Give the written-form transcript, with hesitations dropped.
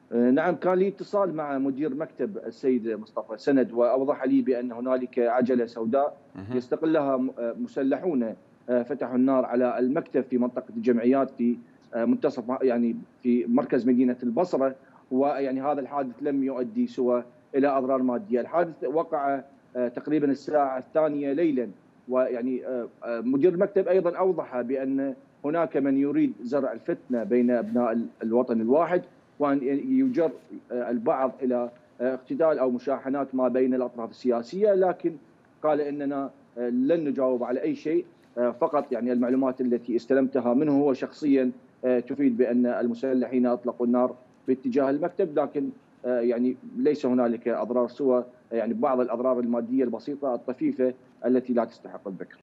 نعم، كان لي اتصال مع مدير مكتب السيد مصطفى سند، وأوضح لي بأن هنالك عجلة سوداء اهم. يستغلها مسلحون فتحوا النار على المكتب في منطقة الجمعيات في منتصف يعني في مركز مدينة البصرة. ويعني هذا الحادث لم يؤدي سوى إلى أضرار مادية. الحادث وقع تقريبا الساعة 2 ليلا. ويعني مدير المكتب أيضا أوضح بأن هناك من يريد زرع الفتنة بين أبناء الوطن الواحد، وأن يجر البعض إلى اقتتال أو مشاحنات ما بين الأطراف السياسية. لكن قال إننا لن نجاوب على أي شيء. فقط يعني المعلومات التي استلمتها منه هو شخصيا تفيد بأن المسلحين أطلقوا النار باتجاه المكتب، لكن يعني ليس هنالك أضرار سوى يعني بعض الأضرار المادية البسيطة الطفيفة التي لا تستحق الذكر.